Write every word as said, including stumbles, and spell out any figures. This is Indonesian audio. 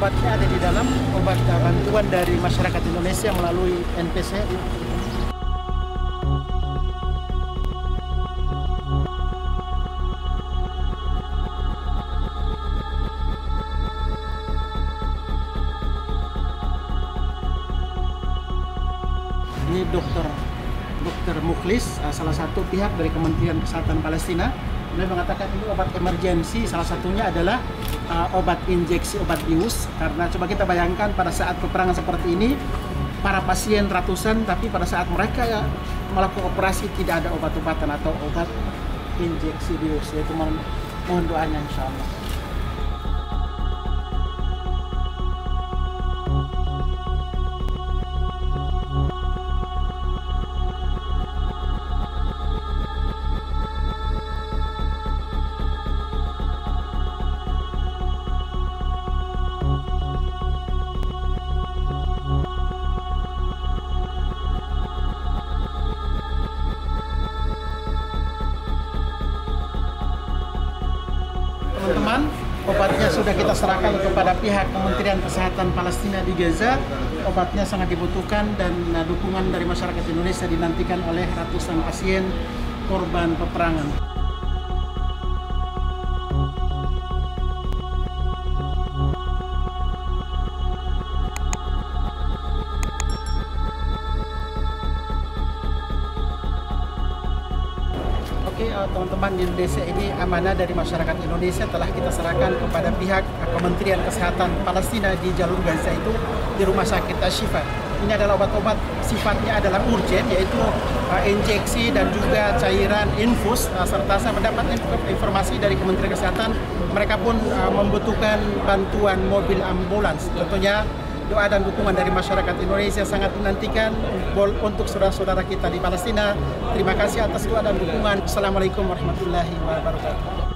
obatnya ada di dalam, obat bantuan dari masyarakat Indonesia melalui N P C. Ini dokter dokter Mukhlis, salah satu pihak dari Kementerian Kesehatan Palestina. Beliau mengatakan ini obat emergensi, salah satunya adalah uh, obat injeksi, obat bius. Karena coba kita bayangkan pada saat peperangan seperti ini, para pasien ratusan, tapi pada saat mereka ya melakukan operasi tidak ada obat-obatan atau obat injeksi bius. Yaitu mohon, mohon doanya insya Allah. Teman-teman, obatnya sudah kita serahkan kepada pihak Kementerian Kesehatan Palestina di Gaza. Obatnya sangat dibutuhkan dan dukungan dari masyarakat Indonesia dinantikan oleh ratusan pasien korban peperangan. Oke, teman-teman, di Indonesia ini amanah dari masyarakat Indonesia telah kita serahkan kepada pihak Kementerian Kesehatan Palestina di jalur Gaza itu di Rumah Sakit Ashifa. Ini adalah obat-obat sifatnya adalah urgen, yaitu uh, injeksi dan juga cairan infus, uh, serta saya mendapat informasi dari Kementerian Kesehatan mereka pun uh, membutuhkan bantuan mobil ambulans. Tentunya doa dan dukungan dari masyarakat Indonesia sangat dinantikan untuk saudara-saudara kita di Palestina. Terima kasih atas doa dan dukungan. Assalamualaikum warahmatullahi wabarakatuh.